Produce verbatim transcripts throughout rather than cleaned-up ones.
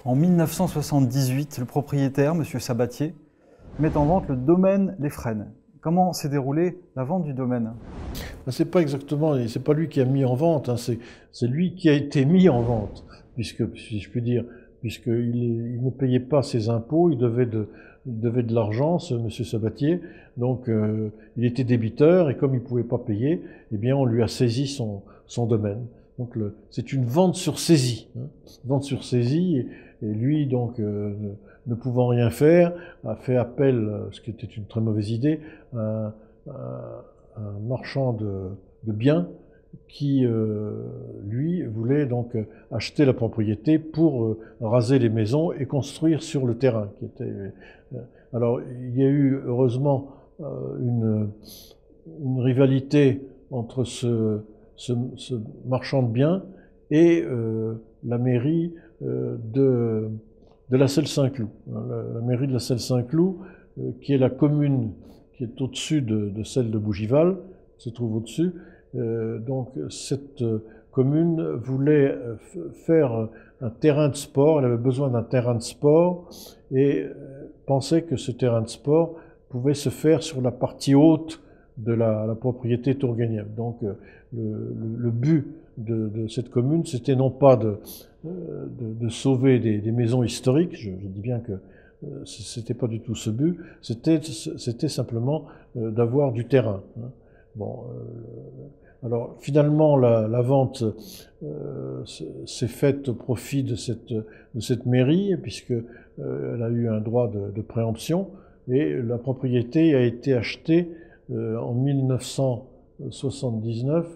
En mille neuf cent soixante-dix-huit, le propriétaire, M. Sabatier, met en vente le domaine Les Fresnes. Comment s'est déroulée la vente du domaine? C'est pas exactement, c'est pas lui qui a mis en vente, hein, c'est lui qui a été mis en vente, puisque, si je puis dire, puisqu'il il ne payait pas ses impôts, il devait de, il devait de l'argent, ce M. Sabatier, donc euh, il était débiteur, et comme il ne pouvait pas payer, eh bien on lui a saisi son, son domaine. Donc c'est une vente sur saisie, hein, vente sur saisie, et, et lui, donc, euh, ne, ne pouvant rien faire, a fait appel, ce qui était une très mauvaise idée, à, à un marchand de, de biens qui, euh, lui, voulait donc acheter la propriété pour euh, raser les maisons et construire sur le terrain. Qui était, euh, alors, il y a eu, heureusement, euh, une, une rivalité entre ce, ce, ce marchand de biens et euh, la mairie euh, de, de la Celle-Saint-Cloud. La, la mairie de la Celle-Saint-Cloud, euh, qui est la commune qui est au-dessus de, de celle de Bougival, se trouve au-dessus. Euh, donc cette euh, commune voulait euh, faire un terrain de sport, elle avait besoin d'un terrain de sport et euh, pensait que ce terrain de sport pouvait se faire sur la partie haute de la, la propriété Tourguenieff. Donc euh, le, le, le but de, de cette commune, c'était non pas de, euh, de, de sauver des, des maisons historiques, je, je dis bien que c'était pas du tout ce but, c'était c'était simplement euh, d'avoir du terrain. Hein. Bon, euh, alors finalement la, la vente euh, s'est faite au profit de cette de cette mairie puisque euh, elle a eu un droit de, de préemption et la propriété a été achetée euh, en mille neuf cent soixante-dix-neuf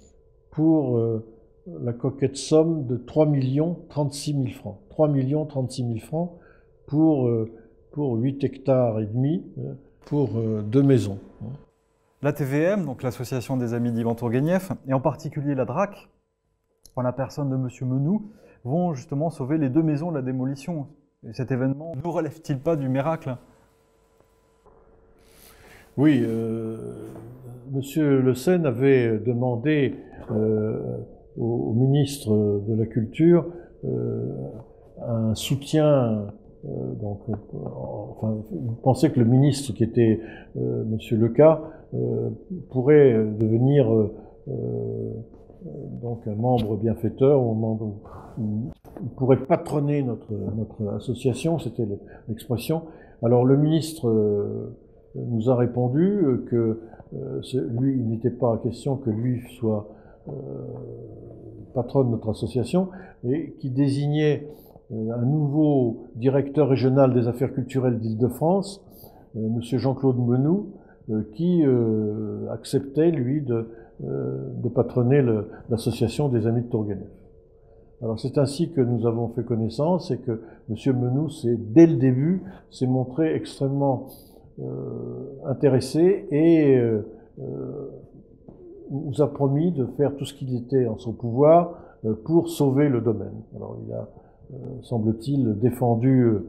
pour euh, la coquette somme de trois millions trente-six mille francs. trois millions trente-six mille francs pour, euh, pour huit hectares et demi, pour euh, deux maisons. La T V M, donc l'Association des Amis d'Ivan Tourguenieff, et en particulier la D R A C, en la personne de M. Menou, vont justement sauver les deux maisons de la démolition. Et cet événement ne relève-t-il pas du miracle? Oui, euh, M. Le Sen avait demandé euh, au, au ministre de la Culture euh, un soutien. Euh, donc, euh, enfin, vous pensez que le ministre, qui était euh, M. Leca, euh, pourrait devenir euh, euh, donc un membre bienfaiteur, ou un membre, il pourrait patronner notre, notre association, c'était l'expression. Alors le ministre euh, nous a répondu que euh, lui, il n'était pas question que lui soit euh, patron de notre association, et qui désignait un nouveau directeur régional des affaires culturelles d'Île-de-France, euh, M. Jean-Claude Menou, euh, qui euh, acceptait, lui, de, euh, de patronner l'association des Amis de Tourguenieff. Alors c'est ainsi que nous avons fait connaissance et que M. Menou, dès le début, s'est montré extrêmement euh, intéressé et euh, nous a promis de faire tout ce qu'il était en son pouvoir euh, pour sauver le domaine. Alors il a Euh, semble-t-il, défendu, euh,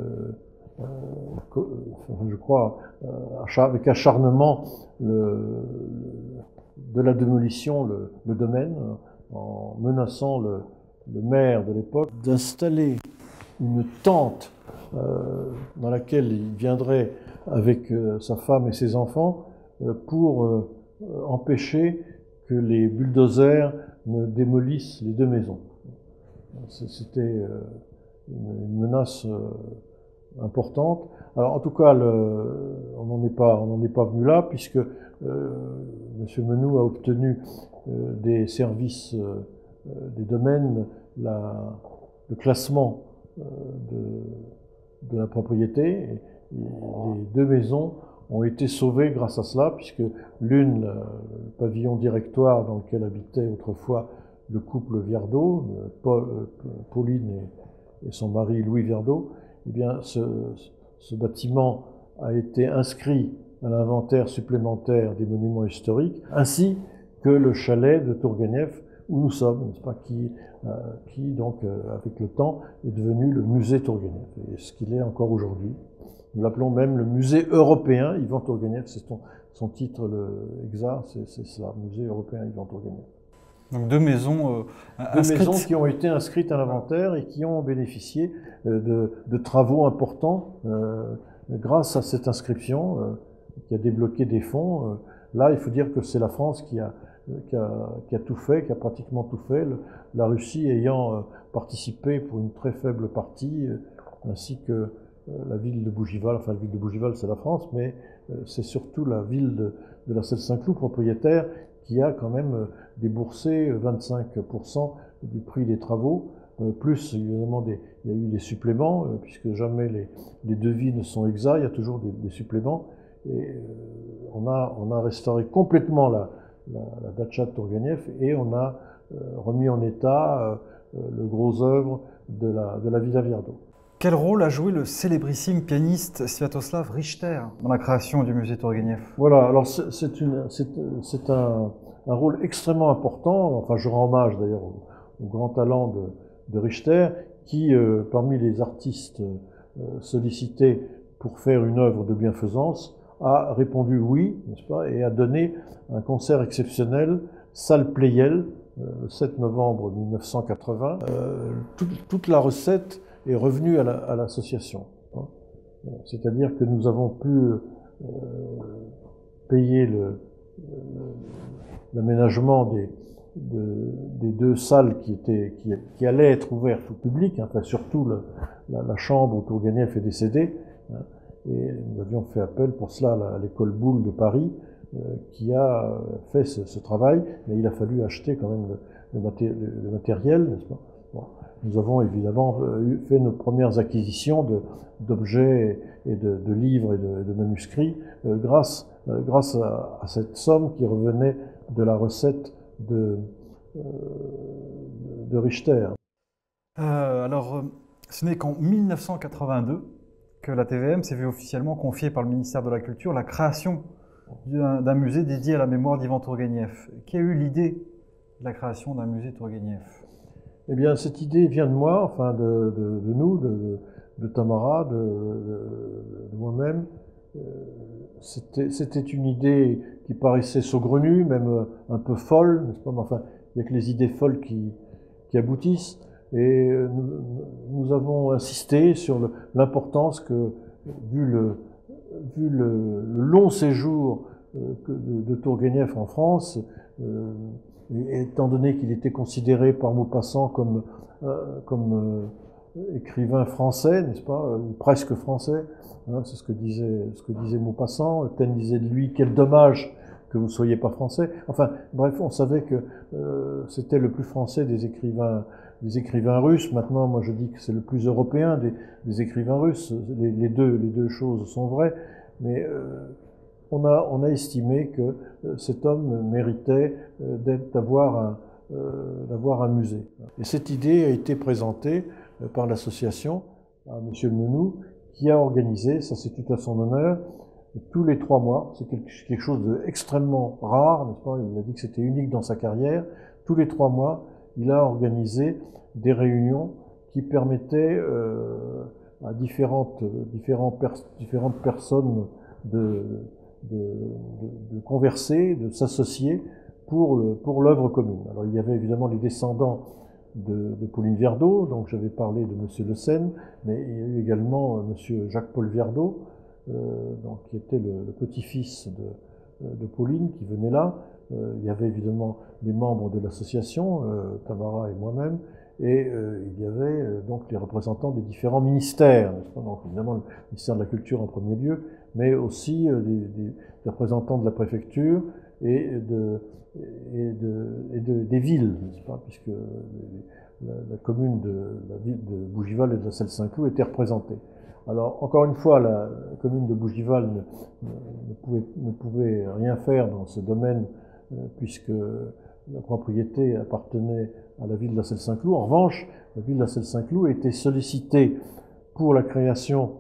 euh, je crois, euh, avec acharnement le, de la démolition, le, le domaine, en menaçant le, le maire de l'époque d'installer une tente euh, dans laquelle il viendrait avec euh, sa femme et ses enfants euh, pour euh, empêcher que les bulldozers ne démolissent les deux maisons. C'était une menace importante. Alors en tout cas, le, on n'en est pas, on n'en est pas venu là, puisque euh, M. Menou a obtenu euh, des services euh, des domaines la, le classement euh, de, de la propriété. Et, et les deux maisons ont été sauvées grâce à cela, puisque l'une, le pavillon directoire dans lequel habitait autrefois le couple Viardot, Paul, Pauline et, et son mari Louis Viardot, eh bien ce, ce bâtiment a été inscrit à l'inventaire supplémentaire des monuments historiques, ainsi que le chalet de Tourguenieff où nous sommes, n'est-ce pas, qui, euh, qui donc euh, avec le temps est devenu le musée Tourguenieff, et ce qu'il est encore aujourd'hui. Nous l'appelons même le musée européen Ivan Tourguenieff, c'est son, son titre le exact, c'est cela, musée européen Ivan Tourguenieff. Donc deux maisons euh, Deux inscrites. maisons qui ont été inscrites à l'inventaire et qui ont bénéficié euh, de, de travaux importants euh, grâce à cette inscription euh, qui a débloqué des fonds. Euh, là, il faut dire que c'est la France qui a, qui, a, qui a tout fait, qui a pratiquement tout fait, le, la Russie ayant euh, participé pour une très faible partie, euh, ainsi que euh, la ville de Bougival. Enfin, la ville de Bougival, c'est la France, mais euh, c'est surtout la ville de, de la Celle-Saint-Cloud, propriétaire, qui a quand même déboursé vingt-cinq pour cent du prix des travaux, euh, plus évidemment des, il y a eu des suppléments, euh, puisque jamais les, les devis ne sont exacts, il y a toujours des, des suppléments, et euh, on, a, on a restauré complètement la, la, la Dacha de Tourguenieff, et on a euh, remis en état euh, le gros œuvre de la, de la Villa Viardot. Quel rôle a joué le célébrissime pianiste Sviatoslav Richter dans la création du musée Tourguenieff? Voilà, alors c'est un, un rôle extrêmement important, enfin je rends hommage d'ailleurs au, au grand talent de, de Richter, qui euh, parmi les artistes euh, sollicités pour faire une œuvre de bienfaisance, a répondu oui, n'est-ce pas, et a donné un concert exceptionnel, salle Pleyel, euh, le sept novembre mille neuf cent quatre-vingts. Euh, tout, toute la recette est revenue à l'association. La, hein. C'est-à-dire que nous avons pu euh, payer le, l'aménagement des, de, des deux salles qui, étaient, qui, qui allaient être ouvertes au public, hein, enfin surtout le, la, la chambre où Tourguenieff est décédé, hein, et nous avions fait appel pour cela à l'école Boulle de Paris, euh, qui a fait ce, ce travail, mais il a fallu acheter quand même le, le, maté le matériel, n'est-ce pas? Bon. Nous avons évidemment fait nos premières acquisitions d'objets et de, de livres et de, de manuscrits euh, grâce, euh, grâce à, à cette somme qui revenait de la recette de, euh, de Richter. Euh, alors, ce n'est qu'en mille neuf cent quatre-vingt-deux que la T V M s'est vue officiellement confier par le ministère de la Culture la création d'un musée dédié à la mémoire d'Ivan Tourguenieff. Qui a eu l'idée de la création d'un musée Tourguenieff? Eh bien, cette idée vient de moi, enfin de, de, de nous, de, de, de Tamara, de, de, de moi-même. C'était une idée qui paraissait saugrenue, même un peu folle, n'est-ce pas? Mais enfin, il n'y a que les idées folles qui, qui aboutissent. Et nous, nous avons insisté sur l'importance que, vu le, vu le, le long séjour de, de Tourguenieff en France, euh, et étant donné qu'il était considéré par Maupassant comme, euh, comme euh, écrivain français, n'est-ce pas, ou presque français, hein, c'est ce que disait, ce que disait Maupassant. Taine disait de lui, quel dommage que vous ne soyez pas français. Enfin, bref, on savait que euh, c'était le plus français des écrivains, des écrivains russes. Maintenant, moi, je dis que c'est le plus européen des, des écrivains russes. Les, les, deux, les deux choses sont vraies, mais euh, on a, on a estimé que euh, cet homme méritait euh, d'avoir un, euh, d'avoir un musée. Et cette idée a été présentée euh, par l'association à M. Menou, qui a organisé, ça c'est tout à son honneur, tous les trois mois, c'est quelque chose d'extrêmement rare, n'est-ce pas? Il a dit que c'était unique dans sa carrière. Tous les trois mois, il a organisé des réunions qui permettaient euh, à différentes, différentes, pers différentes personnes de, de, de, de converser, de s'associer pour, pour l'œuvre commune. Alors il y avait évidemment les descendants de, de Pauline Viardot, donc j'avais parlé de M. Le Seine, mais il y a eu également M. Jacques-Paul Viardot, Euh, donc, qui était le, le petit-fils de, de Pauline, qui venait là. Euh, il y avait évidemment les membres de l'association, euh, Tamara et moi-même, et euh, il y avait euh, donc les représentants des différents ministères, donc évidemment le ministère de la Culture en premier lieu, mais aussi euh, des, des, des représentants de la préfecture et, de, et, de, et de, des villes, n'est-ce pas, puisque la, la commune de, la ville de Bougival et de la Celle-Saint-Cloud était représentée. Alors, encore une fois, la commune de Bougival ne, ne, pouvait, ne pouvait rien faire dans ce domaine, euh, puisque la propriété appartenait à la ville de la Celle-Saint-Cloud. En revanche, la ville de la Celle-Saint-Cloud était sollicitée pour la création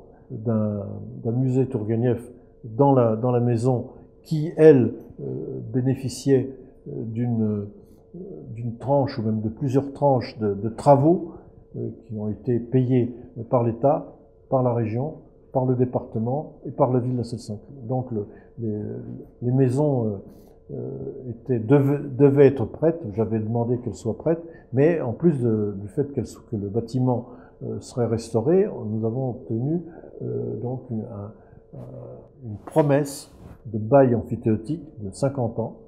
d'un musée Tourguenieff dans la, dans la maison qui, elle, euh, bénéficiait d'une d'une tranche, ou même de plusieurs tranches de, de travaux euh, qui ont été payés par l'État, par la région, par le département et par la ville de la Celle-Saint-Cloud. Donc le, les, les maisons euh, était, devait, devait être prête. J'avais demandé qu'elle soit prête, mais en plus de, du fait qu'elle, que le bâtiment euh, serait restauré, nous avons obtenu euh, donc une, un, une promesse de bail amphithéotique de cinquante ans,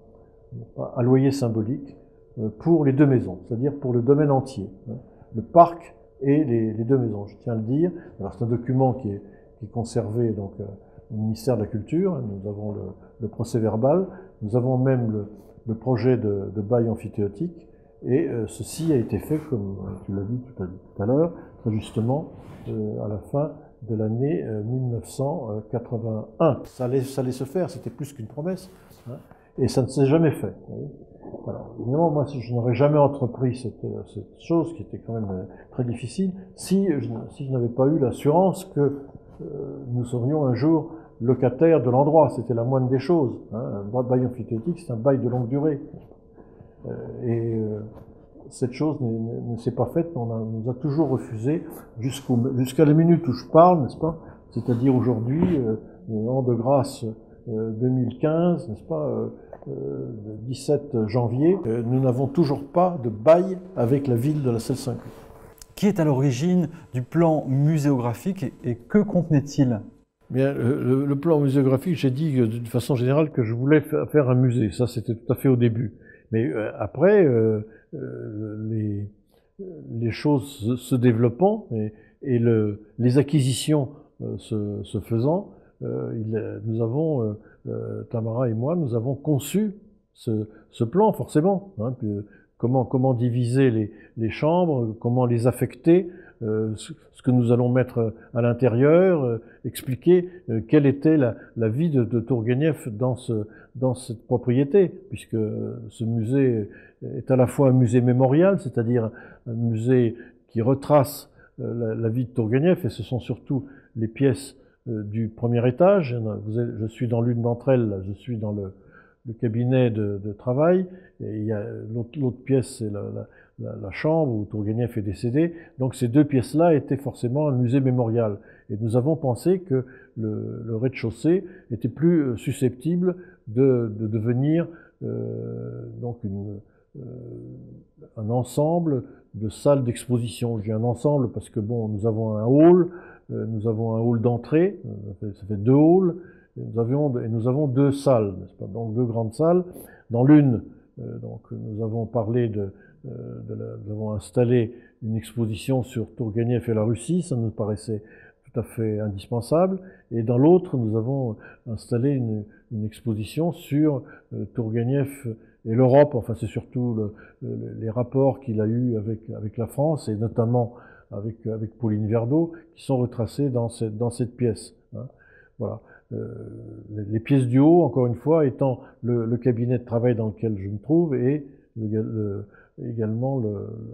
à loyer symbolique, pour les deux maisons, c'est-à-dire pour le domaine entier, hein, le parc et les, les deux maisons, je tiens à le dire. Alors c'est un document qui est, qui est conservé donc, euh, au ministère de la Culture, hein, nous avons le, le procès-verbal, nous avons même le, le projet de, de bail amphithéotique, et euh, ceci a été fait, comme tu l'as dit tout à, tout à l'heure, très justement, euh, à la fin de l'année euh, mille neuf cent quatre-vingt-un. Ça allait, ça allait se faire, c'était plus qu'une promesse, hein, et ça ne s'est jamais fait. Voilà. Évidemment, moi, je n'aurais jamais entrepris cette, cette chose qui était quand même très difficile si je, si je n'avais pas eu l'assurance que euh, nous serions un jour locataires de l'endroit. C'était la moindre des choses. Hein. Un bail amphithéotique, c'est un bail de longue durée. Euh, et euh, cette chose ne, ne s'est pas faite. On a, nous a toujours refusé jusqu'au, jusqu'à la minute où je parle, n'est-ce pas? C'est-à-dire aujourd'hui, euh, l'an de grâce euh, deux mille quinze, n'est-ce pas? Euh, Euh, le dix-sept janvier, euh, nous n'avons toujours pas de bail avec la ville de la Celle-Saint-Cloud. Qui est à l'origine du plan muséographique et, et que contenait-il? Bien, le, le plan muséographique, j'ai dit d'une façon générale que je voulais faire un musée. Ça, c'était tout à fait au début. Mais euh, après, euh, euh, les, les choses se développant et, et le, les acquisitions euh, se, se faisant, euh, il, nous avons... Euh, Euh, Tamara et moi, nous avons conçu ce, ce plan, forcément. Hein, puis, comment, comment diviser les, les chambres, comment les affecter, euh, ce, ce que nous allons mettre à l'intérieur, euh, expliquer euh, quelle était la, la vie de, de Tourguenieff dans, ce, dans cette propriété, puisque ce musée est à la fois un musée mémorial, c'est-à-dire un musée qui retrace euh, la, la vie de Tourguenieff, et ce sont surtout les pièces du premier étage. Je suis dans l'une d'entre elles, je suis dans le, le cabinet de, de travail, et il y a l'autre pièce, c'est la, la, la chambre où Tourguenieff est décédé. Donc ces deux pièces-là étaient forcément un musée mémorial. Et nous avons pensé que le, le rez-de-chaussée était plus susceptible de, de devenir euh, donc une, euh, un ensemble de salles d'exposition. Je dis un ensemble parce que bon, nous avons un hall, nous avons un hall d'entrée, ça fait deux halls, et nous, avions, et nous avons deux salles, n'est-ce pas? Donc deux grandes salles. Dans l'une, euh, donc nous avons parlé de, euh, de la, nous avons installé une exposition sur Tourguenieff et la Russie, ça nous paraissait tout à fait indispensable. Et dans l'autre, nous avons installé une, une exposition sur euh, Tourguenieff et l'Europe. Enfin, c'est surtout le, le, les rapports qu'il a eus avec, avec la France, et notamment avec, avec Pauline Verdeau, qui sont retracés dans cette, dans cette pièce. Hein. Voilà. Euh, les, les pièces du haut, encore une fois, étant le, le cabinet de travail dans lequel je me trouve, et le, le, également le,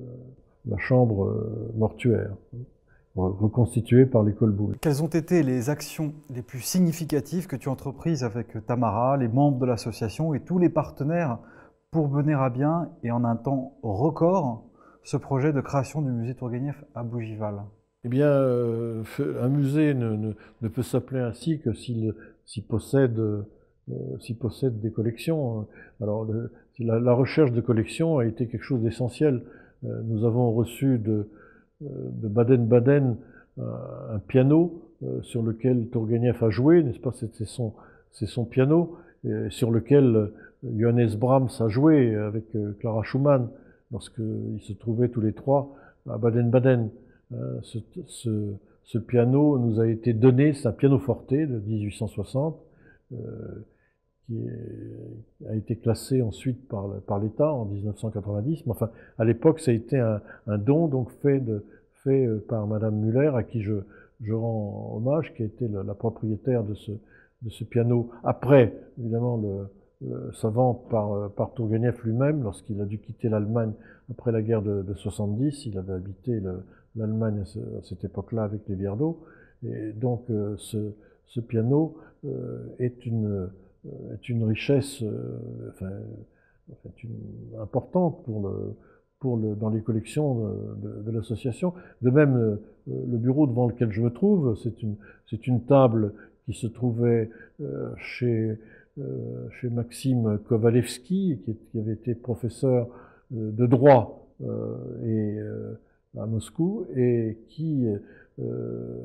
la chambre mortuaire, reconstituée par l'école Boulle. Quelles ont été les actions les plus significatives que tu as entreprises avec Tamara, les membres de l'association et tous les partenaires pour mener à bien, et en un temps record, ce projet de création du musée Tourguenieff à Bougival? Eh bien, euh, un musée ne, ne, ne peut s'appeler ainsi que s'il s'il possède, euh, s'il possède des collections. Alors, le, la, la recherche de collections a été quelque chose d'essentiel. Euh, nous avons reçu de, de Baden-Baden un, un piano euh, sur lequel Tourguenieff a joué, n'est-ce pas? C'est son, c'est son piano, et sur lequel Johannes Brahms a joué avec Clara Schumann, lorsqu'ils se trouvaient tous les trois à Baden-Baden. Ce, ce, ce piano nous a été donné, c'est un pianoforte de dix-huit cent soixante, euh, qui est, a été classé ensuite par, par l'État en mille neuf cent quatre-vingt-dix. Mais enfin, à l'époque, ça a été un, un don donc fait, de, fait par Madame Muller, à qui je, je rends hommage, qui a été la, la propriétaire de ce, de ce piano. Après, évidemment, le Euh, savant par, par Tourguenieff lui-même, lorsqu'il a dû quitter l'Allemagne après la guerre de, de soixante-dix, il avait habité l'Allemagne à, ce, à cette époque-là avec les Viardot, et donc euh, ce, ce piano euh, est, une, est une richesse euh, enfin, est une, importante pour le, pour le, dans les collections de, de, de l'association. De même, euh, le bureau devant lequel je me trouve, c'est une, c'est une table qui se trouvait euh, chez euh, chez Maxime Kovalevski, qui, qui avait été professeur de droit euh, et, euh, à Moscou, et qui euh,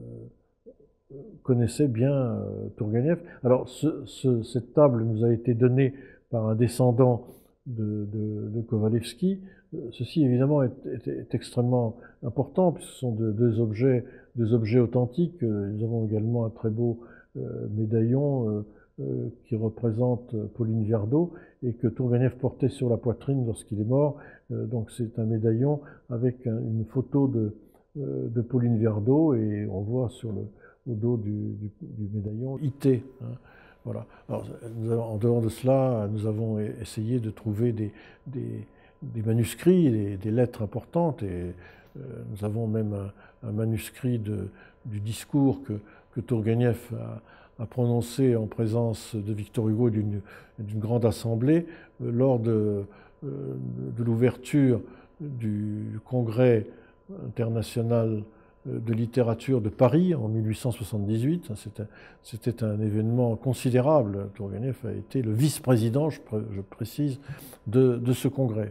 connaissait bien euh, Tourguenieff. Alors, ce, ce, cette table nous a été donnée par un descendant de, de, de Kovalevski. Ceci, évidemment, est, est, est extrêmement important, puisque ce sont de, deux objets, deux objets authentiques. Nous avons également un très beau euh, médaillon euh, euh, qui représente Pauline Viardot et que Tourguenieff portait sur la poitrine lorsqu'il est mort. Euh, donc, c'est un médaillon avec un, une photo de, euh, de Pauline Viardot, et on voit sur le au dos du, du, du médaillon I T. Hein, voilà. Alors, nous avons, en dehors de cela, nous avons essayé de trouver des, des, des manuscrits, des, des lettres importantes, et euh, nous avons même un, un manuscrit de, du discours que, que Tourguenieff a, a prononcé en présence de Victor Hugo et d'une d'une grande assemblée euh, lors de, euh, de l'ouverture du congrès international de littérature de Paris en mille huit cent soixante-dix-huit. C'était un événement considérable. Tourguenieff a été le vice-président, je, je précise, de, de ce congrès.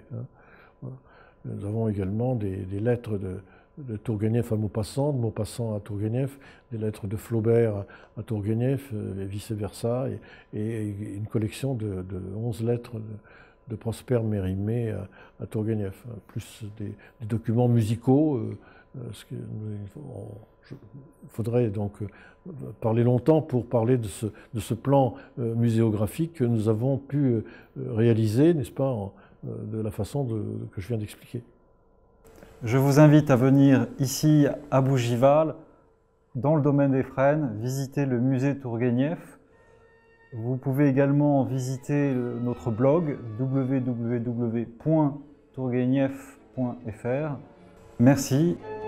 Nous avons également des, des lettres de, de Tourguenieff à Maupassant, de Maupassant à Tourguenieff, des lettres de Flaubert à Tourguenieff, et vice-versa, et, et une collection de, de onze lettres de, de Prosper Mérimée à, à Tourguenieff, plus des, des documents musicaux. Euh, Ce que il faudrait donc parler longtemps pour parler de ce, de ce plan muséographique que nous avons pu réaliser, n'est-ce pas, en, de la façon de, que je viens d'expliquer. Je vous invite à venir ici à Bougival, dans le domaine des Fresnes, visiter le musée Tourguenieff. Vous pouvez également visiter notre blog w w w point tourguenieff point f r. Merci.